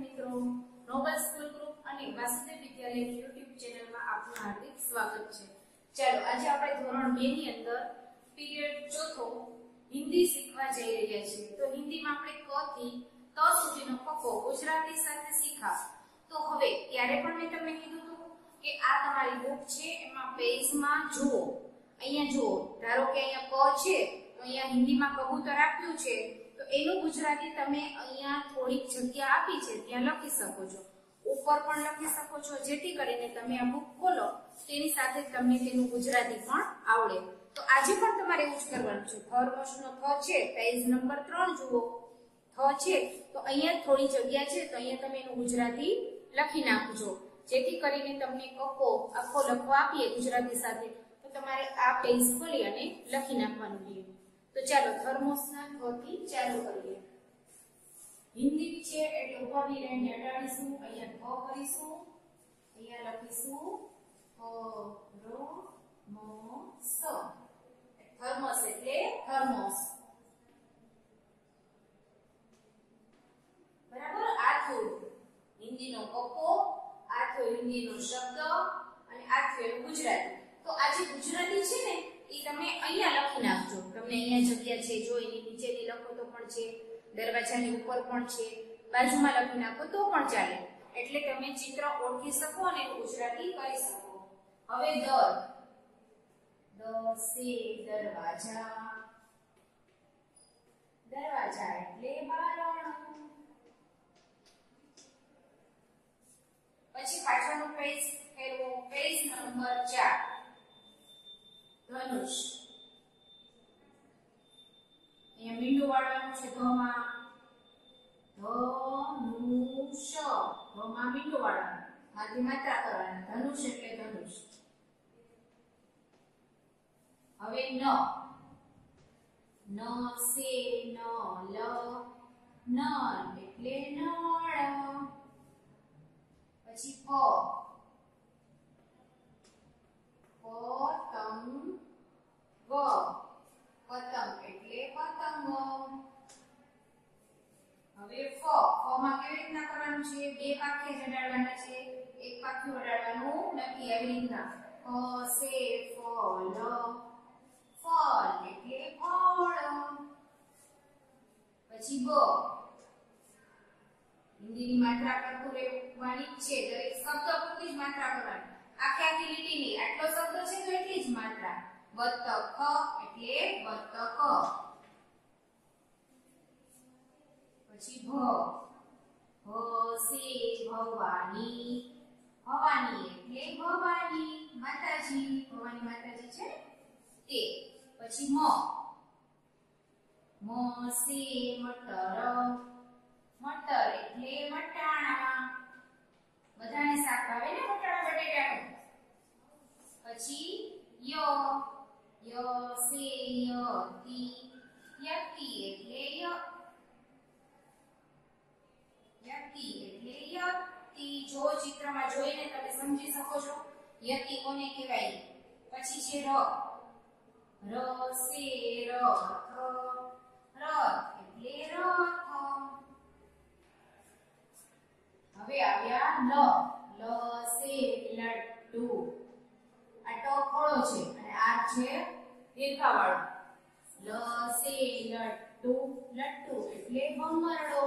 મિત્રો, Nobel school group અને Vasudev વિદ્યાલયની YouTube ચેનલમાં આપનું હાર્દિક સ્વાગત છે। ચાલો આજે આપણે ધોરણ 2 ની અંદર પીરિયડ ચોથો હિન્દી શીખવા જઈ રહ્યા છીએ। તો હિન્દીમાં આપણે ક થી ત સુધીનો કકો ગુજરાતી સાથે શીખા। તો હવે ત્યારે પણ મેં તમને કીધું હતું કે આ તમારી બુક છે એમાં પેજમાં જુઓ, અહીંયા જુઓ, ધારો કે અહીંયા ક છે તો અહીંયા હિન્દીમાં કબૂતર આપ્યું છે તો એનું ગુજરાતી તમે અહીંયા થોડીક જગ્યા આપી છે ત્યાં લખી શકો છો, ઉપર પણ લખી શકો છો, જેથી કરીને તમે આ બુક ખોલો તેની સાથે તમને તેનું ગુજરાતી પણ આવડે। તો આજે પણ તમારે એવું જ કરવાનું છે। થર્મોસનો થ છે, પેજ નંબર 3 જુઓ, થ છે તો અહીંયા થોડી જગ્યા છે તો અહીંયા તમે એનું ગુજરાતી લખી નાખજો, જેથી કરીને તમને કકો આખો લખવા આપીએ ગુજરાતી સાથે તો તમારે આ પેજ ખોલી અને લખી નાખવાનું છે। તો ચાલો થર્મોસના થ થી ચાલુ કરીએ। હિન્દી છે એટલે ઉભા બી રહીને અડાડીશું, અહીંયા થ કરીશું, અહીંયા લખીશું થર્મોસ, થર્મોસ એટલે થર્મોસ, બરાબર। આ થયું હિન્દીનો કકો, આ થયો હિન્દીનો શબ્દ અને આ થયો ગુજરાતી। તો આ જે ગુજરાતી છે ને એ તમે અહીંયા લખી નાખજો, તમને અહીંયા જગ્યા છે, જો એની નીચેની લખો તો પણ છે, દરવાજાની ઉપર પણ છે, બાજુમાં લખી નાખો તો પણ ચાલે, એટલે તમે ચિત્ર ઓળખી શકો અને ગુજરાતી કરી શકો। હવે દ સે દરવાજા, દરવાજા એટલે બારણું। પછી પાછળનું પેજ ફેરવો, પેજ નંબર 4 ધનુષ, અહીંયા મીંડું વાળવાનું છે ધમાં, ધનુષ, ધમાં મીંડું વાળવાનું, હાથી માત્રા કરવાના, ધનુષ એટલે ધનુષ। હવે ન સે ન લ, નળ એટલે નળ। પછી પ પતંગ, પતંગ એટલે પતંગ। હવે ફ, ફમાં કેવી રીતના કરવાનું છે, બે પાખે અડાડવાના છે, એક પાખું અડાડવાનું નથી, આવી રીતના ફ સે ફળ, ફળ એટલે ફળ। પછી બ, હિન્દીની માત્રા કરતું રહેવાની છે, દરેક શબ્દ પૂરતી જ માત્રા કરવાની, આખી લીટીની આટલો શબ્દ છે તો એટલી જ માત્રા। બતક એટલે બતક। પછી ભ, સે ભવાની, ભવાની એટલે ભવાની માતાજી, ભવાની માતાજી છે તે। પછી મ સે મટર, મટર એટલે મટાણા, બધાને શાક ભાવે ને મટાણા બટેટાનું। પછી ય સે યતી, યતી એટલે યતી એટલે યતી, જો ચિત્રમાં જોઈને તમે સમજી શકો છો યતી કોને કહેવાય। પછી છે ર સે રથ, રથ એટલે રથ। હવે આવ્યા લ સે લડ્ડુ, આ ટ ખોળો છે અને આ છે દીર્ઘા વાળો, લ સે લડ્ડુ, લડ્ડુ એટલે ભમરડો।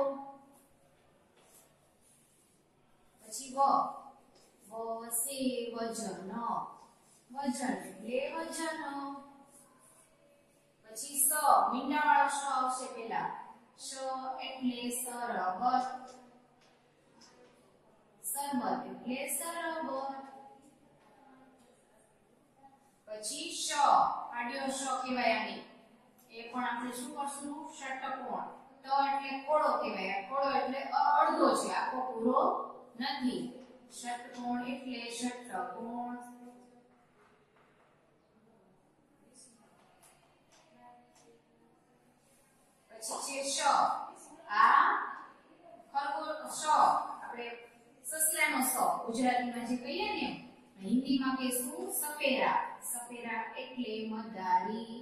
પછી વ સે વજન, વજન એટલે વજન। પછી સ, મીંડા વાળો શ આવશે પેલા, શ એટલે સરબત, સરબત એટલે સરબત। પછી શ, આડ્યો શ કહેવાય આને, એ પણ આપણે શું કરશું, ષટકોણ, ત એટલે ખોળો કહેવાય, ખોળો એટલે અડધો છે, આખો પૂરો નથી, ષટકોણ એટલે ષટકોણ। પછી છે શ, આ ખરગોશ, શ આપણે સસલાનો સ ગુજરાતીમાં જે કહીએ ને હિન્દીમાં કહેશું સપેરા, સપેરા એટલે મદારી।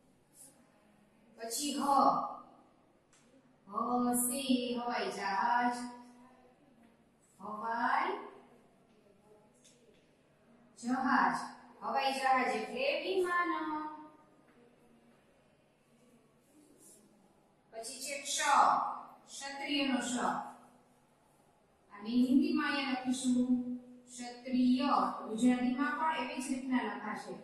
પછી હ, હ સે હવાઈ જહાજ, જહાજ, હવાઈ જહાજ. હવાઈ જહાજ એટલે વિમાન. પછી છે ક્ષ, ક્ષત્રિયનો ક્ષ. અને હિન્દીમાં અહીંયા લખીશું ક્ષત્રિય. ગુજરાતીમાં પણ એવી જ રીતના લખાશે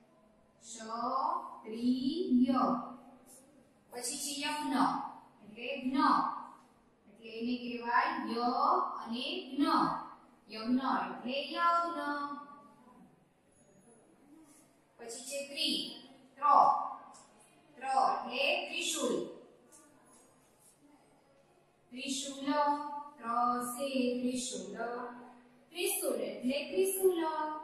ક્ષત્રિય. પછી છે યજ્ઞ એટલે જ્ઞ, એટલે એને કહેવાય ય અને જ્ઞ. યજ્ઞ એટલે યજ્ઞ. પછી છે ત્રિ, ત્ર, ત્ર એટલે ત્રિશૂલ. ત્રિશૂલ, ત્ર સે ત્રિશૂલ. ત્રિશૂલ એટલે ત્રિશૂલ.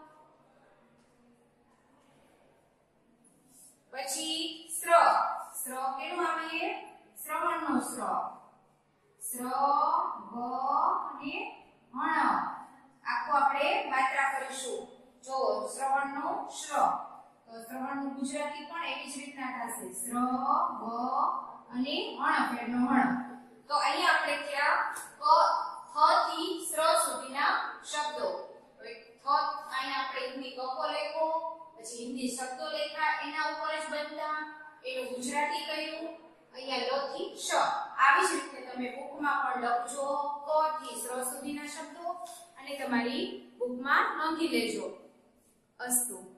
પછી સ્ર, સ્ર કેનું આવે? શ્રવણનો સ્ર. સ્ર, વ અને હણ. આખું આપણે માત્રા કરીશું. જો શ્રવણનો શ્ર, તો શ્રવણનું ગુજરાતી પણ એવી જ રીતના થશે શ્ર, વ અને હણ, ફેરનો હણ. તો અહીંયા આપણે ત્યાં થ થી શ્ર સુધીના શબ્દો. હવે થ અહીંયા આપણે હિન્દી કકો લખ્યો, પછી હિન્દી શબ્દો લખ્યા, એના ઉપર જ બનતા. એનું ગુજરાતી કયું? અહીંયા લ થી શ. આવી જ રીતે તમે બુકમાં પણ લખજો ક થી શ્ર સુધીના શબ્દો અને તમારી બુકમાં નોંધી લેજો. અસ્તુ.